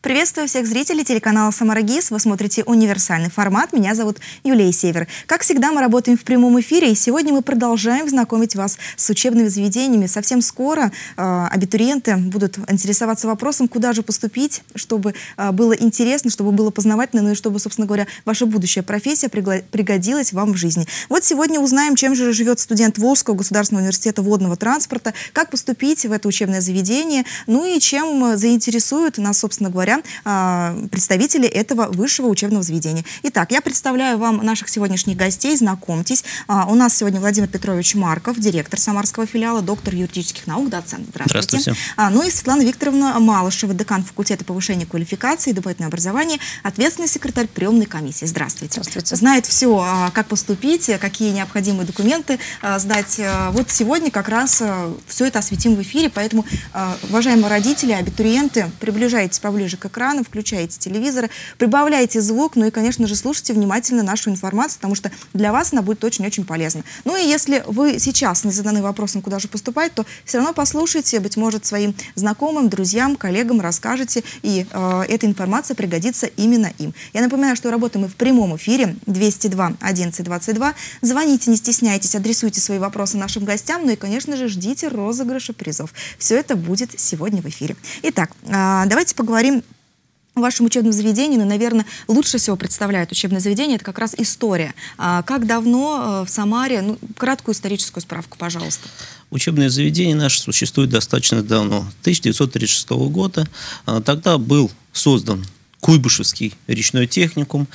Приветствую всех зрителей телеканала «Самара ГИС». Вы смотрите универсальный формат. Меня зовут Юлия Север. Как всегда, мы работаем в прямом эфире, и сегодня мы продолжаем знакомить вас с учебными заведениями. Совсем скоро абитуриенты будут интересоваться вопросом, куда же поступить, чтобы было интересно, чтобы было познавательно, ну и чтобы, собственно говоря, ваша будущая профессия пригодилась вам в жизни. Вот сегодня узнаем, чем же живет студент Волжского государственного университета водного транспорта, как поступить в это учебное заведение, ну и чем заинтересуют нас, собственно говоря, представители этого высшего учебного заведения. Итак, я представляю вам наших сегодняшних гостей. Знакомьтесь. У нас сегодня Владимир Петрович Марков, директор Самарского филиала, доктор юридических наук, доцент. Здравствуйте. Здравствуйте. Ну и Светлана Викторовна Малышева, декан факультета повышения квалификации и дополнительного образования, ответственный секретарь приемной комиссии. Здравствуйте. Здравствуйте. Знает все, как поступить, какие необходимые документы сдать. Вот сегодня как раз все это осветим в эфире, поэтому, уважаемые родители, абитуриенты, приближайтесь поближе к экрану, включайте телевизоры, прибавляйте звук, ну и, конечно же, слушайте внимательно нашу информацию, потому что для вас она будет очень-очень полезна. Ну и если вы сейчас не заданы вопросом, куда же поступать, то все равно послушайте, быть может, своим знакомым, друзьям, коллегам расскажете, и эта информация пригодится именно им. Я напоминаю, что работаем мы в прямом эфире 202 11 22. Звоните, не стесняйтесь, адресуйте свои вопросы нашим гостям, ну и, конечно же, ждите розыгрыша призов. Все это будет сегодня в эфире. Итак, давайте поговорим в вашем учебном заведении. Но, наверное, лучше всего представляет учебное заведение, это как раз история. Как давно в Самаре, ну, краткую историческую справку, пожалуйста. Учебное заведение наше существует достаточно давно, 1936 года. Тогда был создан Куйбышевский речной техникум.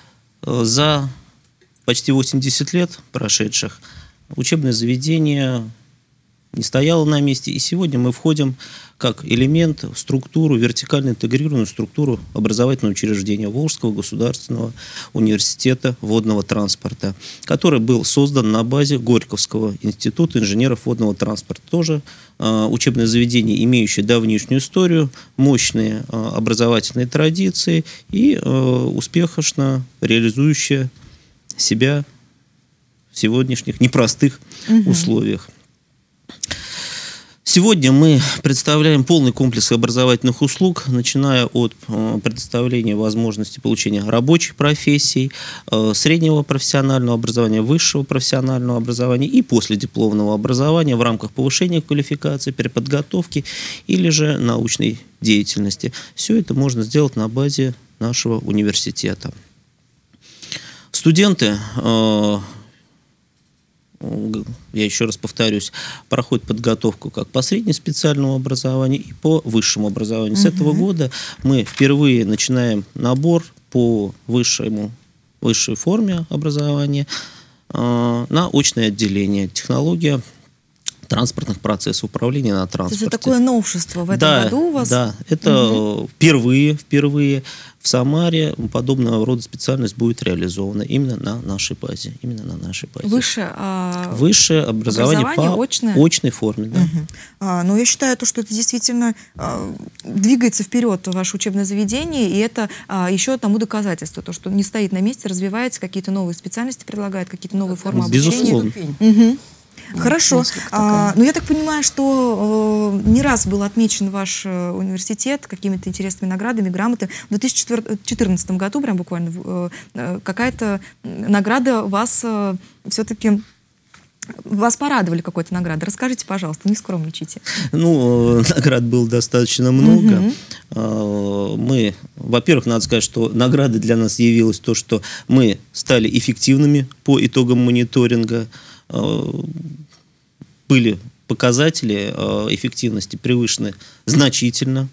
За почти 80 лет прошедших учебное заведение не стояло на месте, и сегодня мы входим как элемент в структуру, вертикально интегрированную структуру образовательного учреждения Волжского государственного университета водного транспорта, который был создан на базе Горьковского института инженеров водного транспорта. Тоже учебное заведение, имеющее давнишнюю историю, мощные образовательные традиции и успешно реализующее себя в сегодняшних непростых условиях. Сегодня мы представляем полный комплекс образовательных услуг, начиная от предоставления возможности получения рабочих профессий, среднего профессионального образования, высшего профессионального образования и последипломного образования в рамках повышения квалификации, переподготовки или же научной деятельности. Все это можно сделать на базе нашего университета. Студенты, я еще раз повторюсь, проходят подготовку как по среднеспециальному образованию и по высшему образованию. С этого года мы впервые начинаем набор по высшей форме образования на очное отделение. Технология транспортных процессов, управления на транспорте. Это такое новшество в этом году у вас? Да, это впервые в Самаре подобного рода специальность будет реализована именно на нашей базе. Высшее образование по очной форме. Да. Ну, я считаю, что это действительно двигается вперед ваше учебное заведение, и это еще тому доказательство, то, что не стоит на месте, развивается, какие-то новые специальности предлагает, какие-то новые формы обучения. Безусловно. Хорошо. Но я так понимаю, что не раз был отмечен ваш университет какими-то интересными наградами, грамотами. В 2014 году, прям буквально, какая-то награда вас все-таки... Вас порадовали какой-то наградой. Расскажите, пожалуйста, не скромничайте. Ну, наград было достаточно много. Мы, во-первых, надо сказать, что наградой для нас явилось то, что мы стали эффективными по итогам мониторинга. Были показатели эффективности превышены значительно.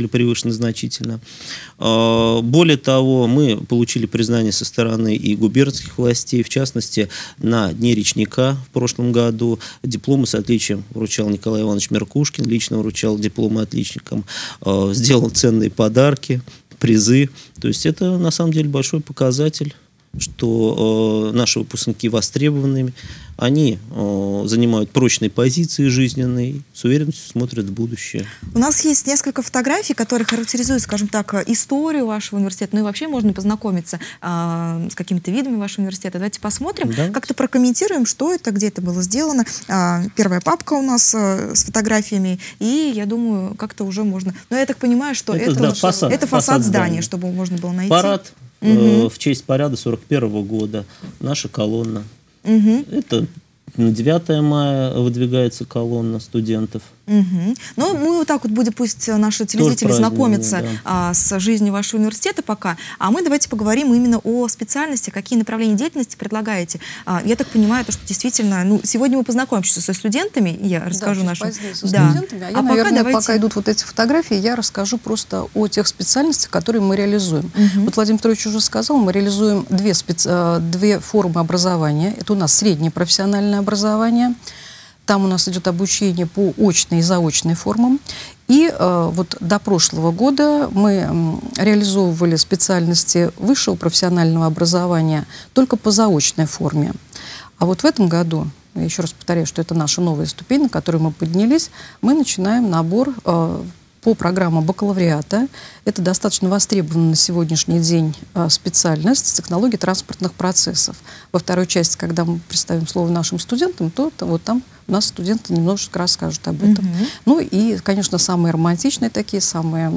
Более того, мы получили признание со стороны и губернских властей, в частности, на Дне речника в прошлом году дипломы с отличием вручал Николай Иванович Меркушкин, лично вручал дипломы отличникам, сделал ценные подарки, призы. То есть это, на самом деле, большой показатель что наши выпускники востребованными, они занимают прочные позиции жизненные, с уверенностью смотрят в будущее. У нас есть несколько фотографий, которые характеризуют, скажем так, историю вашего университета. Ну и вообще можно познакомиться с какими-то видами вашего университета. Давайте посмотрим, Да. как-то прокомментируем, что это, где это было сделано. Первая папка у нас с фотографиями, и я думаю, как-то уже можно... Но я так понимаю, что это фасад здания, чтобы можно было найти. Парад в честь парада 41 года, наша колонна. Это на 9 мая выдвигается колонна студентов. Ну, мы вот так вот будем, пусть наши телезрители знакомятся с жизнью вашего университета пока, а мы давайте поговорим именно о специальности, какие направления деятельности предлагаете. Я так понимаю, то, что действительно, ну, сегодня мы познакомимся со студентами, и я расскажу нашим... студентами, а я, наверное, пока идут вот эти фотографии, я расскажу просто о тех специальностях, которые мы реализуем. Вот Владимир Петрович уже сказал, мы реализуем две формы образования. Это у нас среднее профессиональное образование. Там у нас идет обучение по очной и заочной формам. И вот до прошлого года мы реализовывали специальности высшего профессионального образования только по заочной форме. А вот в этом году, я еще раз повторяю, что это наша новая ступень, на которую мы поднялись, мы начинаем набор по программам бакалавриата. Это достаточно востребованная на сегодняшний день специальность технологии транспортных процессов. Во второй части, когда мы представим слово нашим студентам, то вот там у нас студенты немножечко расскажут об этом. Ну и, конечно, самые романтичные такие, самые,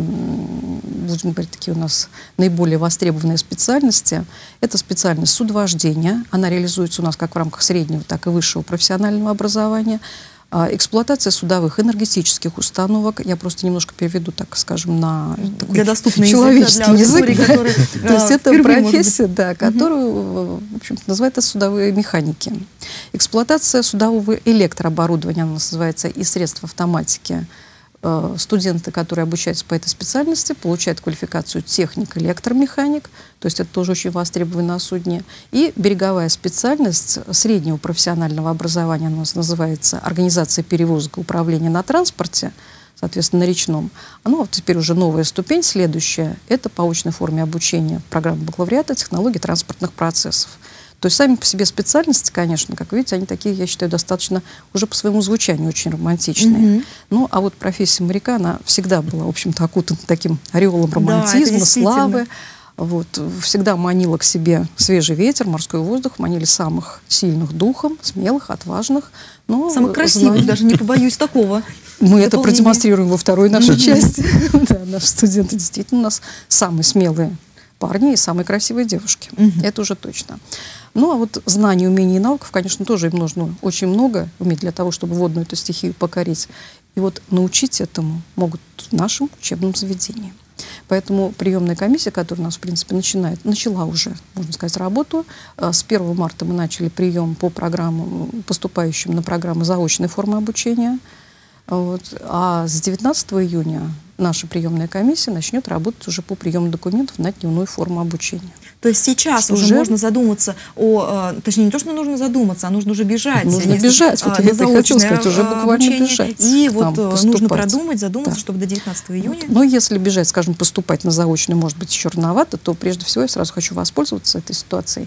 будем говорить, такие у нас наиболее востребованные специальности. Это специальность судовождения. Она реализуется у нас как в рамках среднего, так и высшего профессионального образования. Эксплуатация судовых энергетических установок. Я просто немножко переведу, так скажем, на такой человеческий язык. То есть это профессия, которую, в общем-то, называют судовые механики. Эксплуатация судового электрооборудования, она называется, и средств автоматики. Студенты, которые обучаются по этой специальности, получают квалификацию техник-электромеханик, то есть это тоже очень востребовано на судне. И береговая специальность среднего профессионального образования, она у нас называется организация перевозок и управления на транспорте, соответственно, на речном. Ну, вот теперь уже новая ступень, следующая, это по очной форме обучения программы бакалавриата технологии транспортных процессов. То есть сами по себе специальности, конечно, как видите, они такие, я считаю, достаточно уже по своему звучанию очень романтичные. Ну, а вот профессия моряка, она всегда была, в общем-то, окутана таким ореолом романтизма, славы. Вот, всегда манила к себе свежий ветер, морской воздух, манили самых сильных духом, смелых, отважных. Но самых красивых, даже не побоюсь такого. Мы это продемонстрируем во второй нашей части. Наши студенты действительно у нас самые смелые парни и самые красивые девушки. Это уже точно. Ну, а вот знаний, умений и навыков, конечно, тоже им нужно очень много уметь для того, чтобы водную эту стихию покорить. И вот научить этому могут в нашем учебном заведении. Поэтому приемная комиссия, которая у нас, в принципе, начала уже, можно сказать, работу. С 1 марта мы начали прием по программам, поступающим на программы заочной формы обучения. Вот. А с 19 июня наша приемная комиссия начнет работать уже по приему документов на дневную форму обучения. То есть сейчас уже можно задуматься точнее, не то, что нужно задуматься, а нужно уже бежать. Нужно бежать, вот я это хочу сказать, уже буквально бежать. И вот нужно продумать, задуматься, чтобы до 19 июня. Но если бежать, скажем, поступать на заочную, может быть, еще рановато, то прежде всего я сразу хочу воспользоваться этой ситуацией.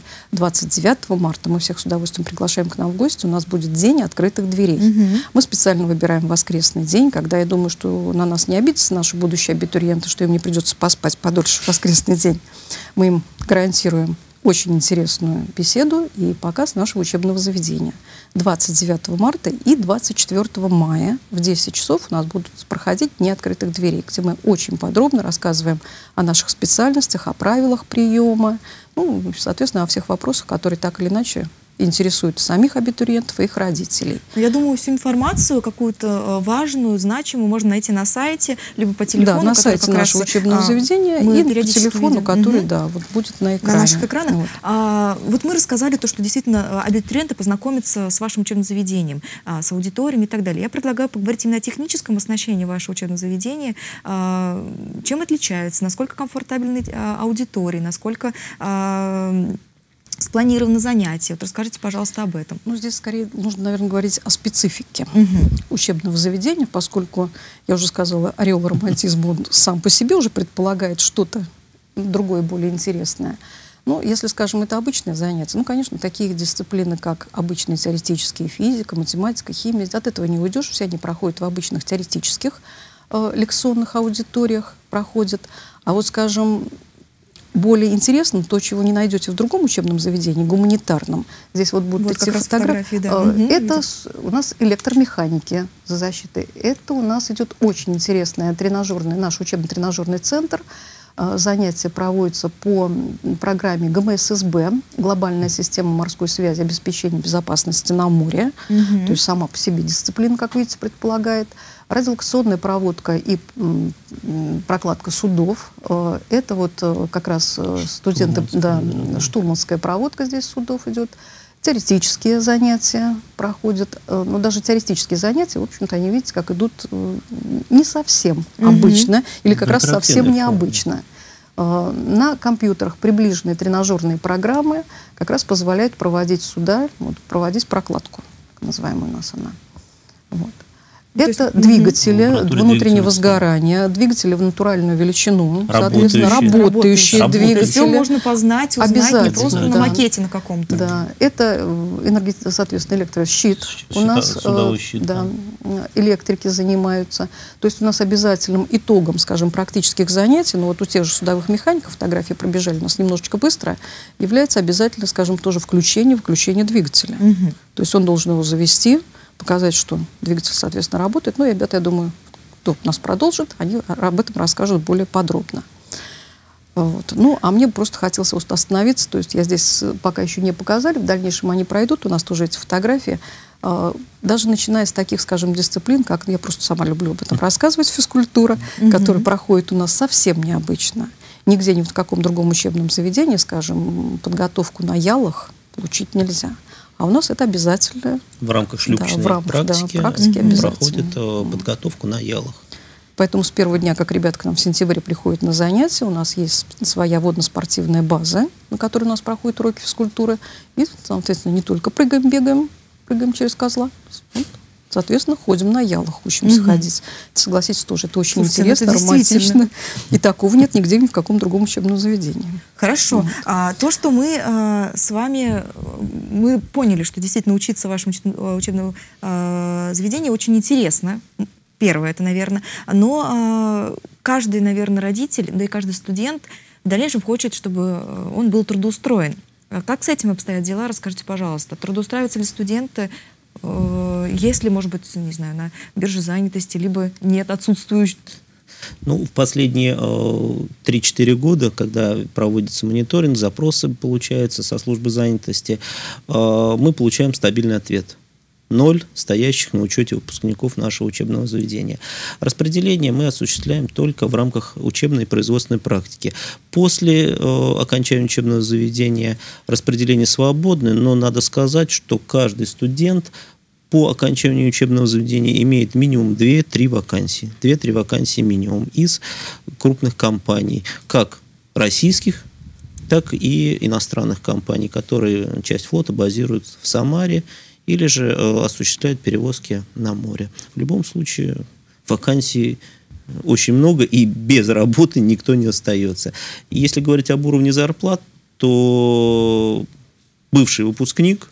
29 марта мы всех с удовольствием приглашаем к нам в гости. У нас будет день открытых дверей. Мы специально выбираем воскресный день, когда я думаю, что на нас не обидятся наши будущие абитуриенты, что им не придется поспать подольше в воскресный день. Мы им гарантируем очень интересную беседу и показ нашего учебного заведения. 29 марта и 24 мая в 10 часов у нас будут проходить дни открытых дверей, где мы очень подробно рассказываем о наших специальностях, о правилах приема, ну, соответственно, о всех вопросах, которые так или иначе интересуют самих абитуриентов и их родителей. Я думаю, всю информацию какую-то важную, значимую можно найти на сайте, либо по телефону. Да, на сайте нашего учебного заведения и по телефону, который вот будет на экране. На наших экранах. Вот мы рассказали то, что действительно абитуриенты познакомятся с вашим учебным заведением, с аудиторией и так далее. Я предлагаю поговорить именно о техническом оснащении вашего учебного заведения. Чем отличается, насколько комфортабельны аудитории, насколько спланированы занятия. Вот расскажите, пожалуйста, об этом. Ну, здесь скорее нужно, наверное, говорить о специфике учебного заведения, поскольку, я уже сказала, ореол романтизма, он сам по себе уже предполагает что-то другое, более интересное. Ну, если, скажем, это обычное занятие, ну, конечно, такие дисциплины, как обычные теоретические физика, математика, химия, от этого не уйдешь, все они проходят в обычных теоретических лекционных аудиториях, проходят. А вот, скажем, более интересно, то, чего не найдете в другом учебном заведении, гуманитарном. Здесь вот будут вот эти фотографии. Да. Это у нас электромеханики за защитой. Это у нас идет очень интересный наш учебно-тренажерный центр. Занятия проводятся по программе ГМССБ, глобальная система морской связи, обеспечения безопасности на море. То есть сама по себе дисциплина, как видите, предполагает. Радиолокационная проводка и прокладка судов. Это вот как раз студенты, штурманская проводка здесь судов идет. Теоретические занятия проходят. Но даже теоретические занятия, в общем-то, они, видите, как идут не совсем обычно, или как раз совсем необычно. На компьютерах приближенные тренажерные программы как раз позволяют проводить суда, проводить прокладку, так называемая у нас она. Вот. Это двигатели внутреннего сгорания, двигатели в натуральную величину, соответственно, работающие двигатели. Все можно познать, узнать, не просто на макете на каком-то. Да, это, соответственно, электрощит. У нас электрики занимаются. То есть у нас обязательным итогом, скажем, практических занятий, ну вот у тех же судовых механиков, фотографии пробежали у нас немножечко быстро, является обязательно, скажем, тоже включение двигателя. То есть он должен его завести, показать, что двигатель, соответственно, работает. Ну, и ребята, я думаю, кто нас продолжит, они об этом расскажут более подробно. Вот. Ну, а мне просто хотелось вот остановиться, то есть я здесь пока еще не показали, в дальнейшем они пройдут, у нас тоже эти фотографии, даже начиная с таких, скажем, дисциплин, как я просто сама люблю об этом рассказывать, физкультура, которая проходит у нас совсем необычно. Нигде, ни в каком другом учебном заведении, скажем, подготовку на ялах получить нельзя. А у нас это обязательно. В рамках шлюпочной практики проходит подготовку на ялах. Поэтому с первого дня, как ребята к нам в сентябре приходят на занятия, у нас есть своя водно-спортивная база, на которой у нас проходят уроки физкультуры. И, соответственно, не только прыгаем, бегаем, прыгаем через козла. Вот. Соответственно, ходим на ялах, учимся ходить. Согласитесь, тоже это очень интересно, романтично. И такого нет нигде, ни в каком другом учебном заведении. Хорошо. То, что мы с вами мы поняли, что действительно учиться в вашем учебном заведении очень интересно. Первое, это, наверное. Но каждый, наверное, родитель, да и каждый студент в дальнейшем хочет, чтобы он был трудоустроен. Как с этим обстоят дела? Расскажите, пожалуйста. Трудоустраиваются ли студенты? Есть ли, может быть, не знаю, на бирже занятости, либо нет, отсутствующих? Ну, в последние 3-4 года, когда проводится мониторинг, запросы получаются со службы занятости, мы получаем стабильный ответ. 0 стоящих на учете выпускников нашего учебного заведения. Распределение мы осуществляем только в рамках учебной и производственной практики. После окончания учебного заведения распределение свободное, но надо сказать, что каждый студент по окончанию учебного заведения имеет минимум 2-3 вакансии. 2-3 вакансии минимум из крупных компаний, как российских, так и иностранных компаний, которые часть флота базируют в Самаре, или же осуществляют перевозки на море. В любом случае, вакансий очень много, и без работы никто не остается. И если говорить об уровне зарплат, то бывший выпускник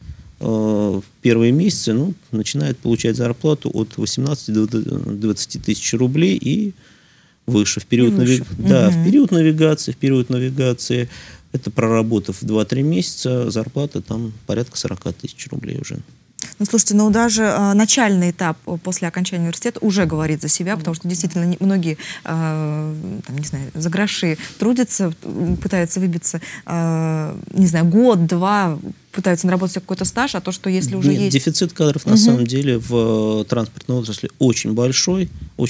в первые месяцы начинает получать зарплату от 18 до 20 тысяч рублей и выше. В период, в период навигации, это проработав 2-3 месяца, зарплата там порядка 40 тысяч рублей уже. Ну, слушайте, даже начальный этап после окончания университета уже говорит за себя, потому что действительно многие, не знаю, за гроши трудятся, пытаются выбиться, не знаю, год-два, пытаются наработать какой-то стаж, а то, что если уже есть... Дефицит кадров на самом деле в транспортной отрасли очень большой,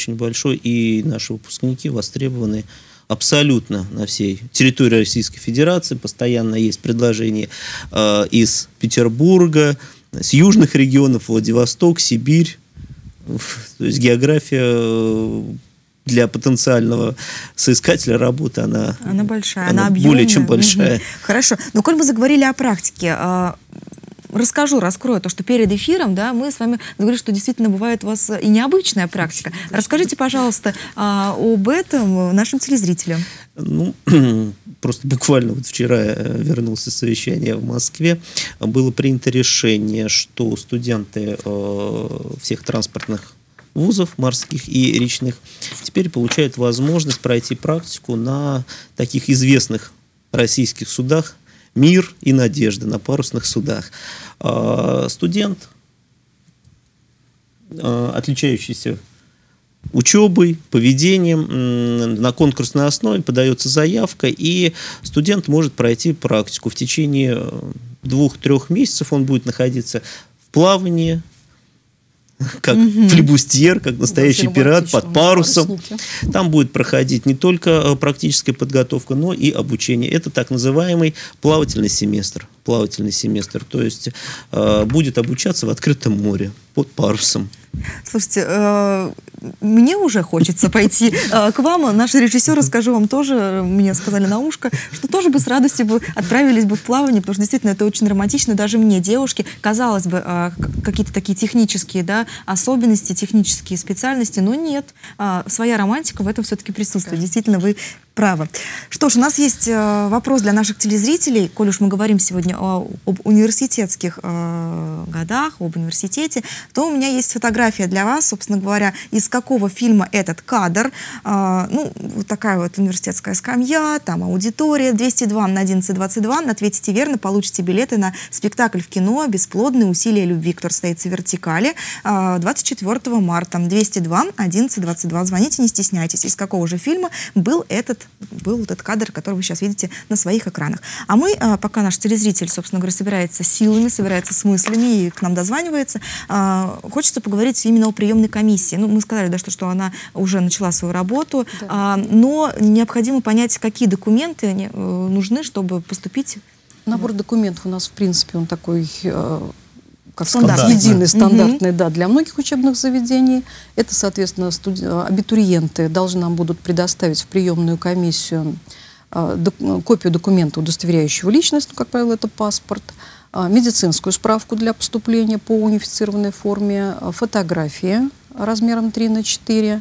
и наши выпускники востребованы абсолютно на всей территории Российской Федерации. Постоянно есть предложения из Петербурга, с южных регионов, Владивосток, Сибирь. То есть география для потенциального соискателя работы, она большая, она объемная. Более чем большая. Хорошо. Но коль мы заговорили о практике, раскрою то, что перед эфиром, мы с вами говорили, что действительно бывает у вас и необычная практика. Расскажите, пожалуйста, об этом нашим телезрителям. просто буквально вот вчера вернулся с совещания в Москве, было принято решение, что студенты всех транспортных вузов морских и речных теперь получают возможность пройти практику на таких известных российских судах «Мир» и «Надежда», на парусных судах. Студент, отличающийся учебой, поведением, на конкурсной основе подается заявка, и студент может пройти практику. В течение 2-3 месяцев он будет находиться в плавании, как флибустьер, как настоящий пират под парусом. Там будет проходить не только практическая подготовка, но и обучение. Это так называемый плавательный семестр. То есть будет обучаться в открытом море под парусом. Слушайте, мне уже хочется пойти к вам. Наши режиссеры, скажу вам тоже, мне сказали на ушко, что тоже бы с радостью бы отправились бы в плавание, потому что действительно это очень романтично. Даже мне, девушке, казалось бы, какие-то такие технические, да, особенности, технические специальности, но нет. Своя романтика в этом все-таки присутствует. Действительно, вы правы. Что ж, у нас есть вопрос для наших телезрителей. Коль уж мы говорим сегодня об университетских годах, об университете, то у меня есть фотография для вас, собственно говоря, из какого фильма этот кадр. Ну, вот такая вот университетская скамья, там аудитория, 202 на 1122. Ответите верно, получите билеты на спектакль в кино «Бесплодные усилия любви», который состоится в вертикали 24 марта. 202 1122. Звоните, не стесняйтесь. Из какого же фильма был этот кадр, который вы сейчас видите на своих экранах. А мы, пока наш телезритель, собственно говоря, собирается силами, собирается с мыслями и к нам дозванивается, хочется поговорить именно о приемной комиссии. Ну, мы сказали, да, что она уже начала свою работу, да. Но необходимо понять, какие документы нужны, чтобы поступить. Набор документов у нас, в принципе, он такой... как единый, стандартный, да, для многих учебных заведений. Это, соответственно, абитуриенты должны нам будут предоставить в приемную комиссию копию документа, удостоверяющего личность, ну, как правило, это паспорт, медицинскую справку для поступления по унифицированной форме, фотографии размером 3×4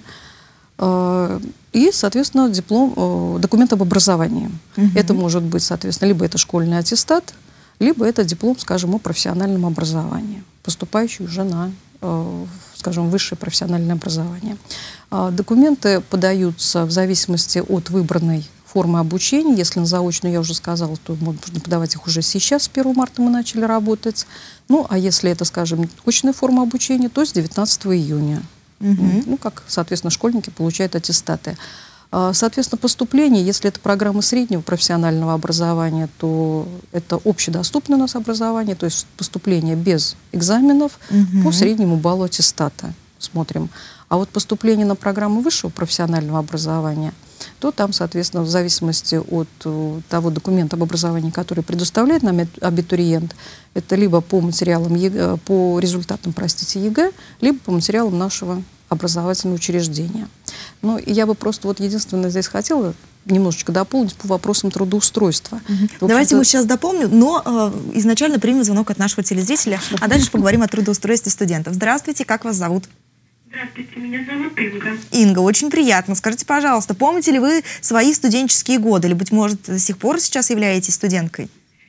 и, соответственно, документ об образовании. Это может быть, соответственно, либо это школьный аттестат, либо это диплом, скажем, о профессиональном образовании, поступающий уже на, скажем, высшее профессиональное образование. Документы подаются в зависимости от выбранной формы обучения. Если на заочную, я уже сказала, то можно подавать их уже сейчас, с 1 марта мы начали работать. Ну, а если это, скажем, очная форма обучения, то с 19 июня. Ну, как, соответственно, школьники получают аттестаты. Соответственно, поступление, если это программа среднего профессионального образования, то это общедоступное у нас образование, то есть поступление без экзаменов по среднему баллу аттестата. Смотрим. А вот поступление на программу высшего профессионального образования, то там, соответственно, в зависимости от того документа об образовании, который предоставляет нам абитуриент, это либо по материалам по результатам, простите, ЕГЭ, либо по материалам нашего образовательного учреждения. Ну, и я бы просто вот единственное здесь хотела немножечко дополнить по вопросам трудоустройства. Давайте мы сейчас дополним, но изначально примем звонок от нашего телезрителя, а дальше поговорим о трудоустройстве студентов. Здравствуйте, как вас зовут? Здравствуйте, меня зовут Инга. Инга, очень приятно. Скажите, пожалуйста, помните ли вы свои студенческие годы? Или, быть может, до сих пор сейчас являетесь студенткой?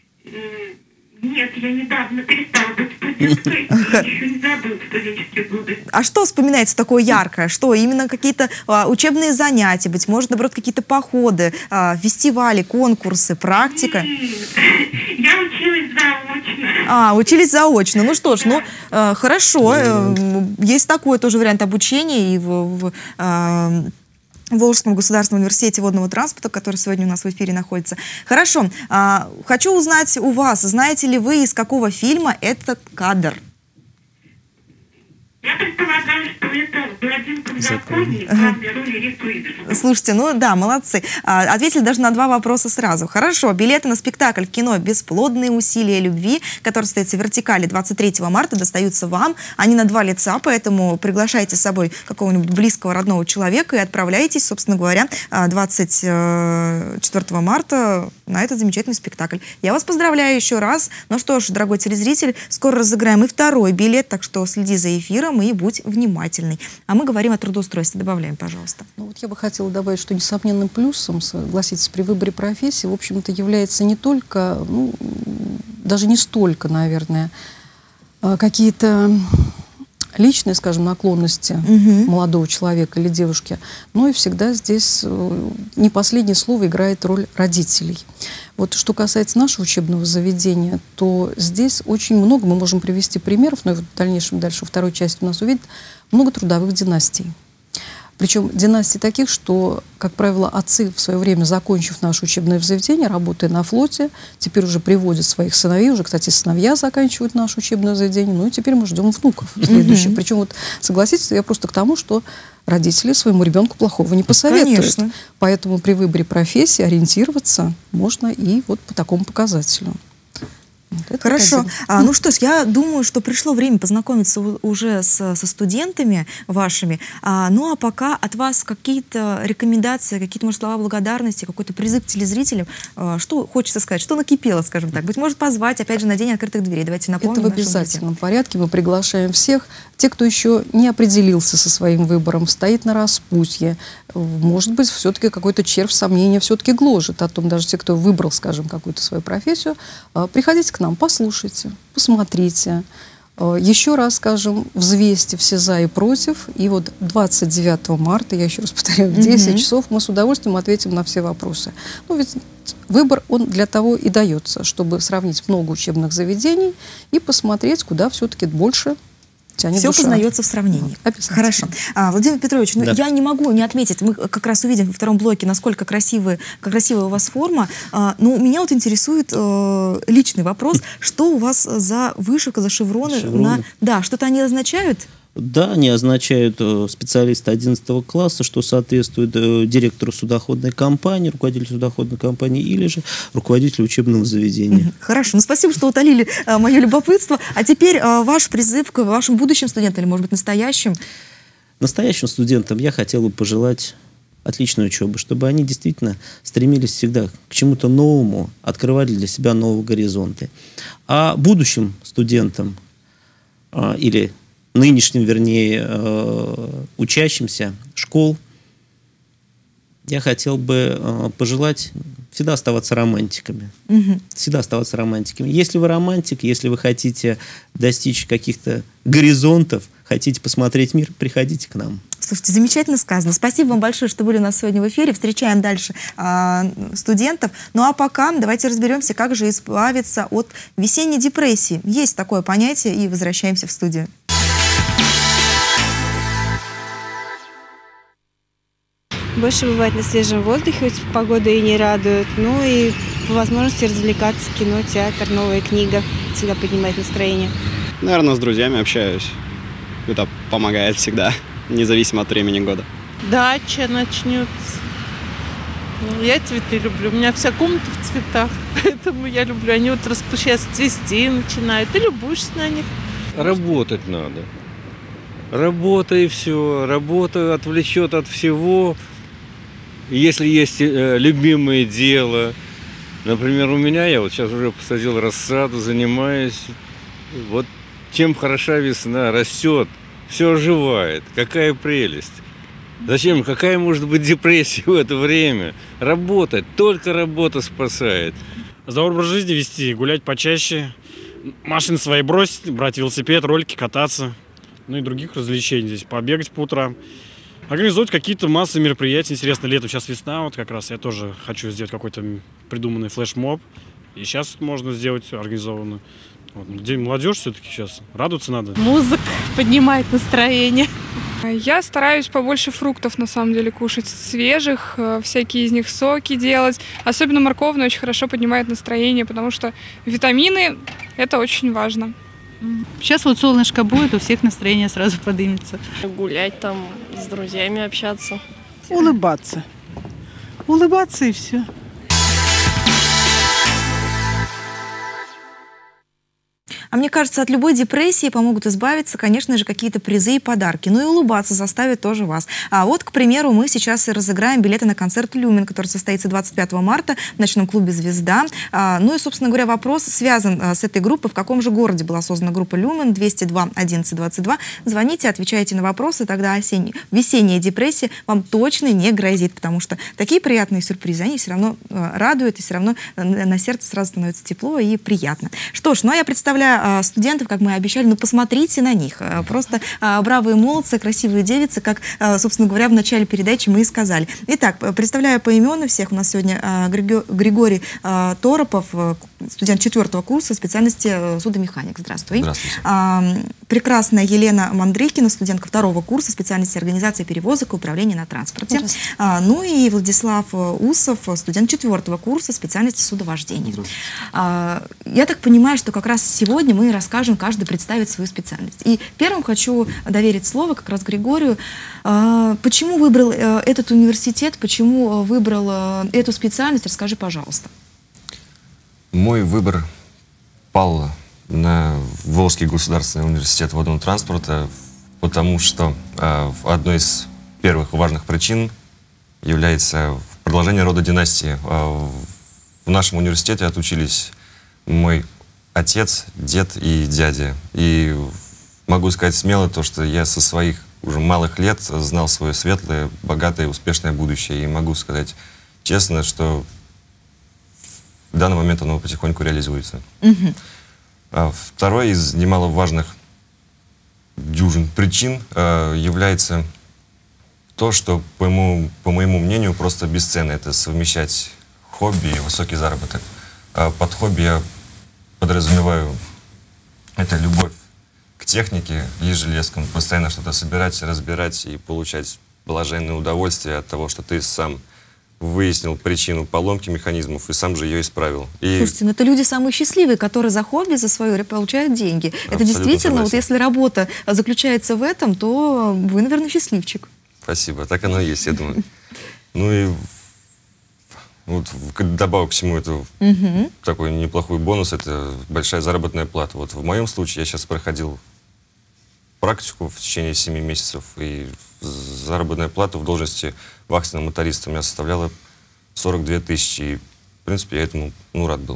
Нет, я недавно перестала быть студенткой, еще не забыла студенческие годы. А что вспоминается такое яркое? Что, именно какие-то учебные занятия, быть может, наоборот, какие-то походы, фестивали, конкурсы, практика? Я училась заочно. Учились заочно. Ну что ж, ну, хорошо. Есть такой тоже вариант обучения и в Волжском государственном университете водного транспорта, который сегодня у нас в эфире находится. Хорошо. Хочу узнать у вас, знаете ли вы, из какого фильма этот кадр? Я предполагаю, что это «Блондинка в законе», главной роли Риз Уизерспун. Слушайте, ну да, молодцы. Ответили даже на 2 вопроса сразу. Хорошо. Билеты на спектакль в кино «Бесплодные усилия любви», который состоится в вертикале 23 марта, достаются вам. Они на 2 лица, поэтому приглашайте с собой какого-нибудь близкого, родного человека и отправляйтесь, собственно говоря, 24 марта на этот замечательный спектакль. Я вас поздравляю еще раз. Ну что ж, дорогой телезритель, скоро разыграем и 2-й билет, так что следи за эфиром. программы и будь внимательный. А мы говорим о трудоустройстве. Добавляем, пожалуйста. Ну, вот я бы хотела добавить, что несомненным плюсом, согласитесь, при выборе профессии, в общем-то, является не только, ну, даже не столько, наверное, какие-то личные, скажем, наклонности молодого человека или девушки, но и всегда здесь не последнее слово играет роль родителей. Вот что касается нашего учебного заведения, то здесь очень много, мы можем привести примеров, но и в дальнейшем, дальше во второй части у нас увидят, много трудовых династий. Причем династий таких, что, как правило, отцы в свое время, закончив наше учебное заведение, работая на флоте, теперь уже приводят своих сыновей, уже, кстати, сыновья заканчивают наше учебное заведение, ну и теперь мы ждем внуков следующих. Причем, вот, согласитесь, я просто к тому, что родители своему ребенку плохого не посоветуют. Конечно. Поэтому при выборе профессии ориентироваться можно и вот по такому показателю. Вот Хорошо. Ну что ж, я думаю, что пришло время познакомиться уже со студентами вашими. Ну а пока от вас какие-то рекомендации, какие-то, может, слова благодарности, какой-то призыв к телезрителям. Что хочется сказать? Что накипело, скажем так? Быть может, позвать, опять же, на День открытых дверей. Давайте напомним. Это в обязательном порядке. Мы приглашаем всех. Те, кто еще не определился со своим выбором, стоит на распутье, может быть, все-таки какой-то червь сомнения все-таки гложет о том, даже те, кто выбрал, скажем, какую-то свою профессию, приходите к нам, послушайте, посмотрите. Еще раз, скажем, взвесьте все за и против. И вот 29 марта, я еще раз повторяю, в 10 часов мы с удовольствием ответим на все вопросы. Ну, ведь выбор, он для того и дается, чтобы сравнить много учебных заведений и посмотреть, куда все-таки больше тянет все душа. Познается в сравнении. Хорошо. Владимир Петрович, ну, Да. я не могу не отметить, мы как раз увидим во втором блоке, насколько красивая у вас форма. Но меня вот интересует личный вопрос. Что у вас за вышивка, за шевроны? Шевроны. Да, что-то они означают? Да, они означают специалиста 11 класса, что соответствует директору судоходной компании, руководителю судоходной компании или же руководителю учебного заведения. Хорошо, ну спасибо, что утолили мое любопытство. А теперь ваш призыв к вашим будущим студентам, или, может быть, настоящим? Настоящим студентам я хотел бы пожелать отличной учебы, чтобы они действительно стремились всегда к чему-то новому, открывали для себя новые горизонты. А будущим студентам или нынешним, вернее, учащимся школ, я хотел бы пожелать всегда оставаться романтиками. Всегда оставаться романтиками. Если вы романтик, если вы хотите достичь каких-то горизонтов, хотите посмотреть мир, приходите к нам. Слушайте, замечательно сказано. Спасибо вам большое, что были у нас сегодня в эфире. Встречаем дальше студентов. Ну а пока давайте разберемся, как же избавиться от весенней депрессии. Есть такое понятие, и возвращаемся в студию. Больше бывает на свежем воздухе, хоть погода и не радует. Ну и по возможности развлекаться, кино, театр, новая книга. Всегда поднимает настроение. Наверное, с друзьями общаюсь. Это помогает всегда, независимо от времени года. Дача начнется. Ну, я цветы люблю. У меня вся комната в цветах. Поэтому я люблю. Они вот сейчас цвести начинают. Ты любуешься на них. Работать надо. Работа и все. Работа отвлечет от всего. Если есть любимое дело. Например, у меня, я вот сейчас уже посадил рассаду, занимаюсь. Вот чем хороша весна, растет, все оживает. Какая прелесть. Зачем? Какая может быть депрессия в это время? Работать, только работа спасает. Здоровый образ жизни вести, гулять почаще, машины свои бросить, брать велосипед, ролики, кататься. Ну и других развлечений здесь, побегать по утрам. Организовать какие-то массовые мероприятия. Интересно, летом сейчас весна, вот как раз я тоже хочу сделать какой-то придуманный флешмоб. И сейчас можно сделать организованно. Вот, где молодежь все-таки сейчас, радоваться надо. Музыка поднимает настроение. Я стараюсь побольше фруктов, на самом деле, кушать свежих, всякие из них соки делать. Особенно морковный очень хорошо поднимает настроение, потому что витамины – это очень важно. Сейчас вот солнышко будет, у всех настроение сразу поднимется. Гулять там, с друзьями общаться. Улыбаться. Улыбаться и все. А мне кажется, от любой депрессии помогут избавиться, конечно же, какие-то призы и подарки. Ну и улыбаться заставит тоже вас. А вот, к примеру, мы сейчас разыграем билеты на концерт «Люмен», который состоится 25 марта в ночном клубе «Звезда». Ну и, собственно говоря, вопрос связан с этой группой. В каком же городе была создана группа «Люмен»? 202 11 22. Звоните, отвечайте на вопросы, тогда весенняя депрессия вам точно не грозит, потому что такие приятные сюрпризы, они все равно радуют, и все равно на сердце сразу становится тепло и приятно. Что ж, ну а я представляю студентов, как мы и обещали, ну посмотрите на них. Просто бравые молодцы, красивые девицы, как, собственно говоря, в начале передачи мы и сказали. Итак, представляю поименно всех. У нас сегодня Григорий Торопов, студент 4-го курса специальности судомеханик. Здравствуй. Здравствуйте. Прекрасная Елена Мандрыкина, студентка 2-го курса специальности организации перевозок и управления на транспорте. Ну и Владислав Усов, студент 4-го курса специальности судовождения. Я так понимаю, что как раз сегодня мы расскажем, каждый представит свою специальность. И первым хочу доверить слово как раз Григорию. Почему выбрал этот университет, почему выбрал эту специальность? Расскажи, пожалуйста. Мой выбор пал на Волжский государственный университет водного транспорта, потому что одной из первых важных причин является продолжение рода династии. В нашем университете отучились мой отец, дед и дядя. И могу сказать смело то, что я со своих уже малых лет знал свое светлое, богатое, успешное будущее. И могу сказать честно, что в данный момент оно потихоньку реализуется. Второй из немаловажных дюжин причин является то, что, по моему мнению, просто бесценно. Это совмещать хобби и высокий заработок. Под хобби я подразумеваю это любовь к технике и железкам. Постоянно что-то собирать, разбирать и получать блаженное удовольствие от того, что ты сам выяснил причину поломки механизмов и сам же ее исправил. Слушайте, ну это люди самые счастливые, которые за хобби, за свое получают деньги. Абсолютно это действительно, согласен. вот если работа заключается в этом, то вы, наверное, счастливчик. Спасибо, так оно и есть, я думаю. Ну и вот добавок к всему это такой неплохой бонус, это большая заработная плата. Вот в моем случае я сейчас проходил практику в течение 7 месяцев, и заработная плата в должности вахтенного моториста у меня составляла 42 тысячи. И, в принципе, я этому рад был.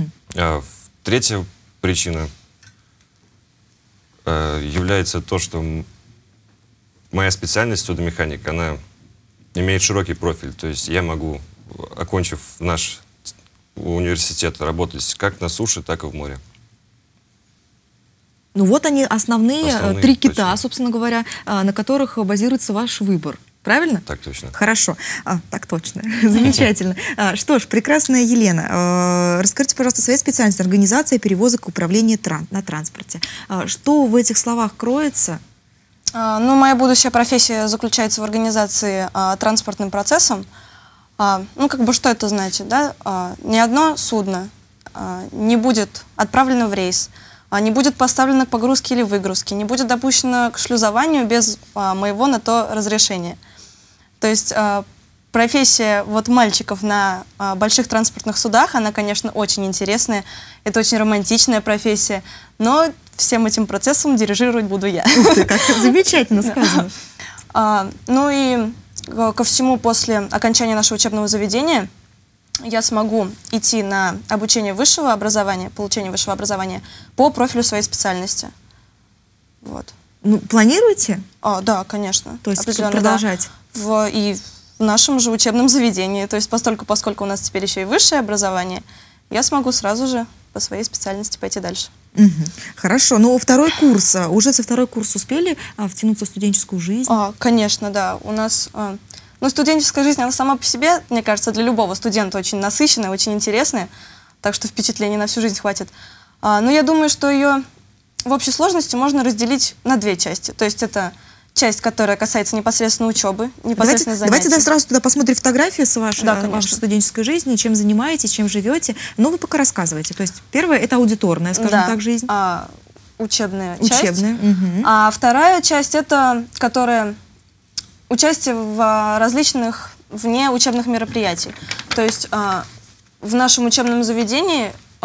Третья причина является то, что моя специальность судомеханик, она имеет широкий профиль. То есть я могу, окончив наш университет, работать как на суше, так и в море. Ну вот они, основные 3 кита, собственно говоря, на которых базируется ваш выбор. Правильно? Так точно. Хорошо. Так точно. Замечательно. Что ж, прекрасная Елена, расскажите, пожалуйста, своя специальность организация перевозок и управления на транспорте. Что в этих словах кроется? Ну, моя будущая профессия заключается в организации транспортным процессом. Ну, как бы, что это значит, да? Ни одно судно не будет отправлено в рейс, не будет поставлено к погрузке или выгрузке, не будет допущено к шлюзованию без моего на то разрешения. То есть профессия вот мальчиков на больших транспортных судах, она, конечно, очень интересная, это очень романтичная профессия, но всем этим процессом дирижировать буду я. Ух ты, как замечательно сказано. Ну и ко всему, после окончания нашего учебного заведения я смогу идти на обучение высшего образования, получение высшего образования по профилю своей специальности. Вот. Ну, планируете? Да, конечно. То есть продолжать? Да. И в нашем же учебном заведении. То есть поскольку у нас теперь еще и высшее образование, я смогу сразу же по своей специальности пойти дальше. Хорошо. Но второй курс, уже со второй курс успели втянуться в студенческую жизнь? Конечно, да. У нас... Ну, студенческая жизнь, она сама по себе, мне кажется, для любого студента очень насыщенная, очень интересная, так что впечатлений на всю жизнь хватит. Но я думаю, что ее в общей сложности можно разделить на 2 части. То есть это часть, которая касается непосредственно учебы, непосредственно занятий. Давайте сразу туда посмотрим фотографии с вашей студенческой жизни, чем занимаетесь, чем живете. Но вы пока рассказывайте. То есть первое — это аудиторная, скажем так, жизнь. Учебная часть. А вторая часть — это которая... Участие в различных внеучебных мероприятиях. То есть в нашем учебном заведении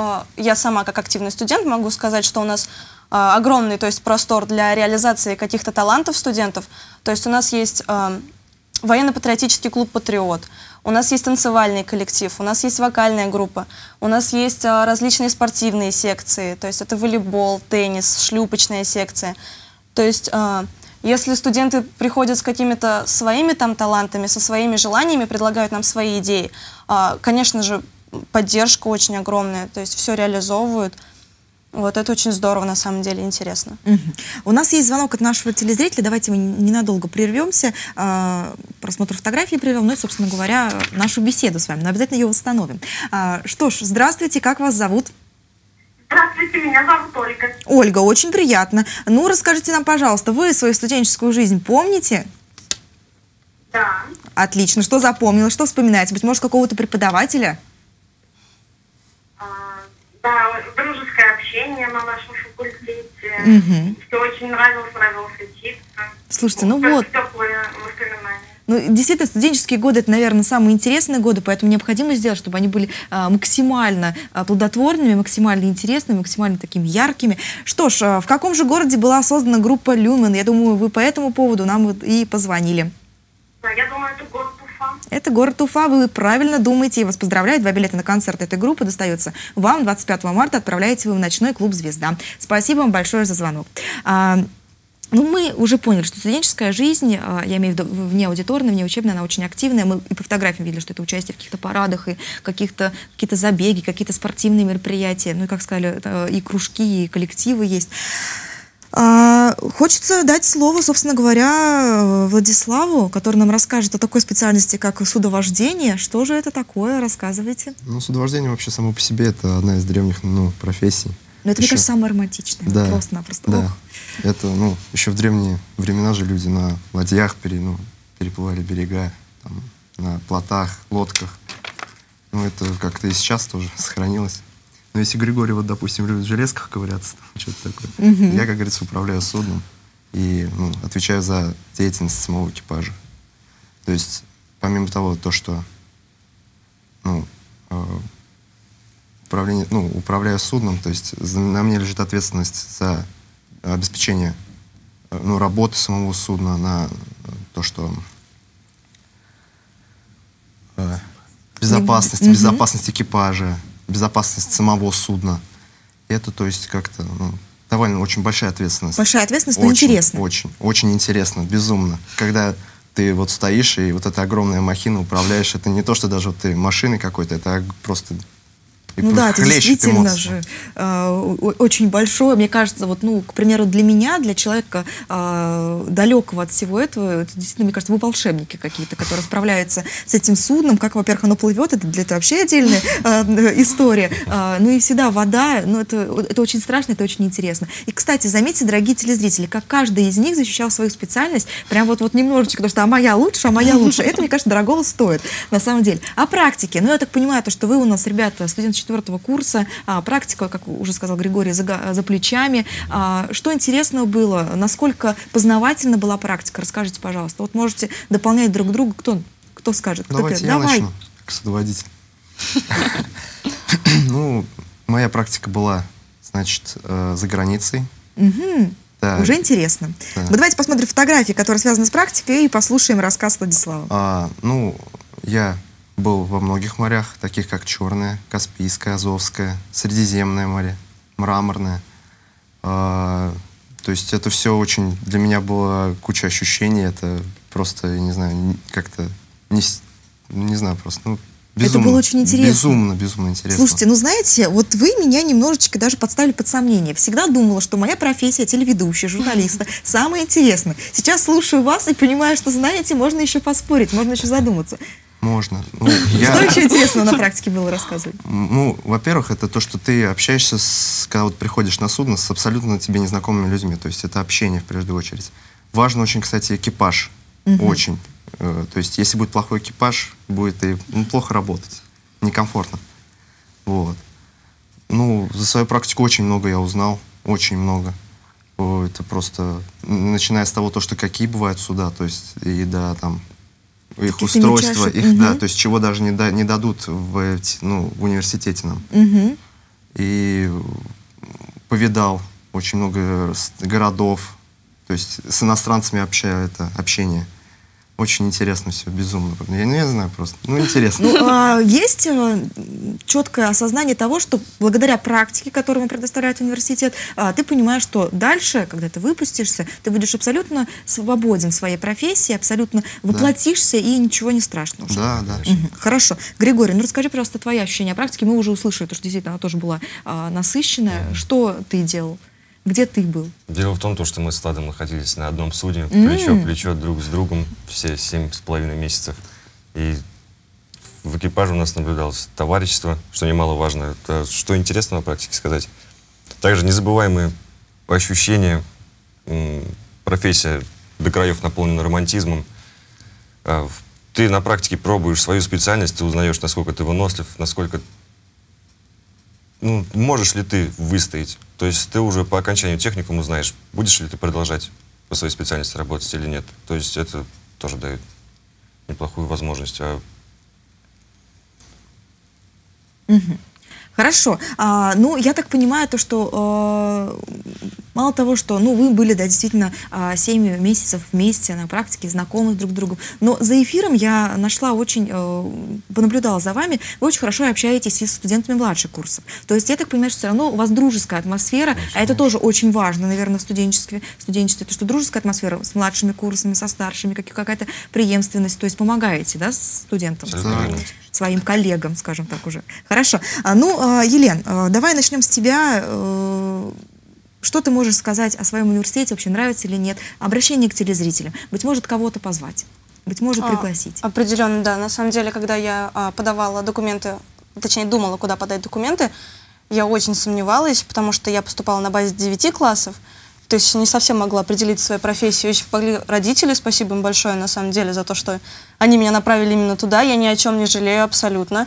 я сама как активный студент могу сказать, что у нас огромный, то есть, простор для реализации каких-то талантов студентов. То есть у нас есть военно-патриотический клуб «Патриот», у нас есть танцевальный коллектив, у нас есть вокальная группа, у нас есть различные спортивные секции, то есть это волейбол, теннис, шлюпочная секция. То есть если студенты приходят с какими-то своими там талантами, со своими желаниями, предлагают нам свои идеи, конечно же, поддержка очень огромная, то есть все реализовывают. Вот это очень здорово, на самом деле, интересно. У нас есть звонок от нашего телезрителя. Давайте мы ненадолго прервемся, просмотр фотографий прервем, ну и, собственно говоря, нашу беседу с вами. Но обязательно ее восстановим. Что ж, здравствуйте, как вас зовут? Здравствуйте, меня зовут Ольга. Ольга, очень приятно. Ну, расскажите нам, пожалуйста, вы свою студенческую жизнь помните? Да. Отлично. Что запомнила, что вспоминаете? Быть может, какого-то преподавателя? Да, дружеское общение на нашем факультете. Все очень нравилось учиться. Слушайте, ну вот. Теплые воспоминания. Ну, действительно, студенческие годы — это, наверное, самые интересные годы, поэтому необходимо сделать, чтобы они были максимально плодотворными, максимально интересными, максимально такими яркими. Что ж, в каком же городе была создана группа «Люмен»? Я думаю, вы по этому поводу нам и позвонили. Да, я думаю, это город Уфа. Это город Уфа, вы правильно думаете, я вас поздравляю. 2 билета на концерт этой группы достается вам. 25 марта отправляете вы в ночной клуб «Звезда». Спасибо вам большое за звонок. Ну, мы уже поняли, что студенческая жизнь, я имею в виду внеаудиторная, внеучебная, она очень активная. Мы и по фотографиям видели, что это участие в каких-то парадах, и какие-то забеги, какие-то спортивные мероприятия. Ну, и, как сказали, и кружки, и коллективы есть. Хочется дать слово, собственно говоря, Владиславу, который нам расскажет о такой специальности, как судовождение. Что же это такое? Рассказывайте. Ну, судовождение вообще само по себе это одна из древних профессий. Но это, мне кажется, самое романтичное. Да, просто-напросто. Да. Это, еще в древние времена же люди на ладьях переплывали берега, там, на плотах, лодках. Ну, это как-то и сейчас тоже сохранилось. Но если Григорий, вот, допустим, любит в железках ковыряться, что-то такое, я, как говорится, управляю судном и отвечаю за деятельность самого экипажа. То есть, помимо того, что управляю судном, то есть на мне лежит ответственность за обеспечение работы самого судна, на то, что безопасность экипажа, безопасность самого судна. И это, то есть, как-то, довольно очень большая ответственность. Большая ответственность, но интересно. Очень интересно, безумно. Когда ты вот стоишь и вот эта огромная махина управляешь, это не то, что даже вот ты машиной какой-то, это просто... Ну да, это действительно же очень большое. Мне кажется, вот, к примеру, для меня, для человека далекого от всего этого, это действительно, мне кажется, вы волшебники какие-то, которые справляются с этим судном. Как, во-первых, оно плывет, это вообще отдельная история. Ну и всегда вода, это очень страшно, это очень интересно. И, кстати, заметьте, дорогие телезрители, как каждый из них защищал свою специальность, прям вот немножечко, потому что моя лучше, а моя лучше. Это, мне кажется, дорогого стоит, на самом деле. О практике. Я так понимаю, что вы у нас, ребята, студенты 4-го курса, практика, как уже сказал Григорий, за плечами. Что интересного было? Насколько познавательна была практика? Расскажите, пожалуйста. Вот можете дополнять друг друга. Кто скажет? Давайте я начну, как судоводитель. Моя практика была, значит, за границей. Да. Уже интересно. Да. Давайте посмотрим фотографии, которые связаны с практикой, и послушаем рассказ Владислава. Я был во многих морях, таких как Черное, Каспийское, Азовское, Средиземное море, Мраморное. То есть это все очень... Для меня было куча ощущений. Это просто, я не знаю, как-то... Не знаю, просто... Безумно, это было очень интересно. Безумно интересно. Слушайте, знаете, вот вы меня немножечко даже подставили под сомнение. Всегда думала, что моя профессия телеведущая, журналиста, самая интересная. Сейчас слушаю вас и понимаю, что, знаете, можно еще поспорить, можно еще задуматься. Можно. Что еще интересного на практике было рассказывать? Во-первых, это то, что ты общаешься, когда вот приходишь на судно с абсолютно тебе незнакомыми людьми. То есть это общение в первую очередь. Важно очень, кстати, экипаж. Очень. То есть если будет плохой экипаж, будет и плохо работать. Некомфортно. Вот. За свою практику очень много я узнал. Очень много. Это просто... Начиная с того, что какие бывают суда, то есть и их устройство, то есть чего даже не дадут в университете нам. и повидал очень много городов, то есть с иностранцами общение. Очень интересно все, безумно. Я не знаю просто. Ну, интересно. Есть четкое осознание того, что благодаря практике, которую предоставляет университет, ты понимаешь, что дальше, когда ты выпустишься, ты будешь абсолютно свободен в своей профессии, абсолютно воплотишься, и ничего не страшно уже. Да. Хорошо. Григорий, ну расскажи, пожалуйста, твои ощущения о практике. Мы уже услышали, что действительно она тоже была насыщенная. Что ты делал? Где ты был? Дело в том, что мы с Владом находились на одном судне, плечо в плечо, друг с другом, все 7,5 месяцев. И в экипаже у нас наблюдалось товарищество, что немаловажно. Это что интересно на практике сказать. Также незабываемые ощущения. Профессия до краев наполнена романтизмом. Ты на практике пробуешь свою специальность, ты узнаешь, насколько ты вынослив, насколько... Ну, можешь ли ты выстоять? То есть ты уже по окончанию техникума знаешь, будешь ли ты продолжать по своей специальности работать или нет. То есть это тоже дает неплохую возможность. Хорошо. Ну, я так понимаю, то, что мало того, что вы были, да, действительно 7 месяцев вместе на практике, знакомы друг с другом, но за эфиром я нашла понаблюдала за вами, вы очень хорошо общаетесь и с студентами младших курсов. То есть я так понимаю, что все равно у вас дружеская атмосфера, а это тоже очень важно, наверное, в студенчестве, то, что дружеская атмосфера с младшими курсами, со старшими, какая-то преемственность, то есть помогаете, да, студентам? Своим коллегам, скажем так уже. Хорошо. Елен, давай начнем с тебя. Что ты можешь сказать о своем университете, вообще нравится или нет? Обращение к телезрителям. Быть может, кого-то позвать, быть может, пригласить. Определенно, да. На самом деле, когда я подавала документы, точнее, думала, куда подать документы, я очень сомневалась, потому что я поступала на базе 9 классов, то есть не совсем могла определить свою профессию. Очень помогли родители, спасибо им большое, на самом деле, за то, что они меня направили именно туда. Я ни о чем не жалею абсолютно.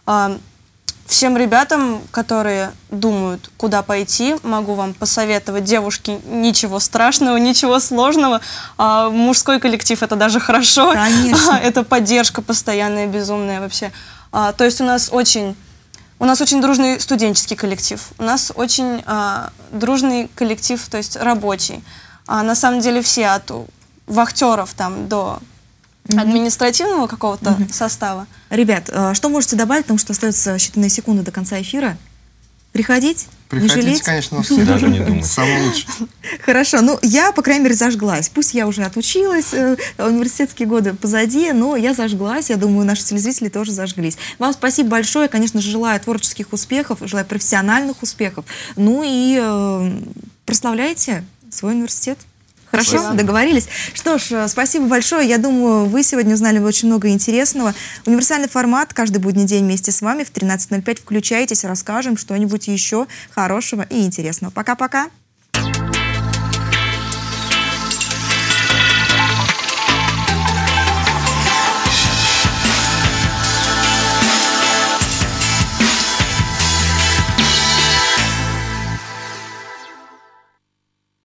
Всем ребятам, которые думают, куда пойти, могу вам посоветовать, девушки, ничего страшного, ничего сложного. Мужской коллектив — это даже хорошо. Конечно. Это поддержка постоянная, безумная вообще. То есть у нас очень дружный студенческий коллектив, у нас очень дружный коллектив, то есть рабочий. На самом деле все, от вахтеров там до административного какого-то состава. Ребят, что можете добавить, потому что остается считанные секунды до конца эфира? Приходить? Не жалеть? Конечно, даже не думать. Самое лучшее. Хорошо, я, по крайней мере, зажглась. Пусть я уже отучилась, университетские годы позади, но я зажглась, я думаю, наши телезрители тоже зажглись. Вам спасибо большое, конечно же, желаю творческих успехов, желаю профессиональных успехов, и прославляйте свой университет. Хорошо, спасибо. Договорились. Что ж, спасибо большое. Я думаю, вы сегодня узнали очень много интересного. Универсальный формат каждый будний день вместе с вами в 13:05. Включайтесь, расскажем что-нибудь еще хорошего и интересного. Пока-пока.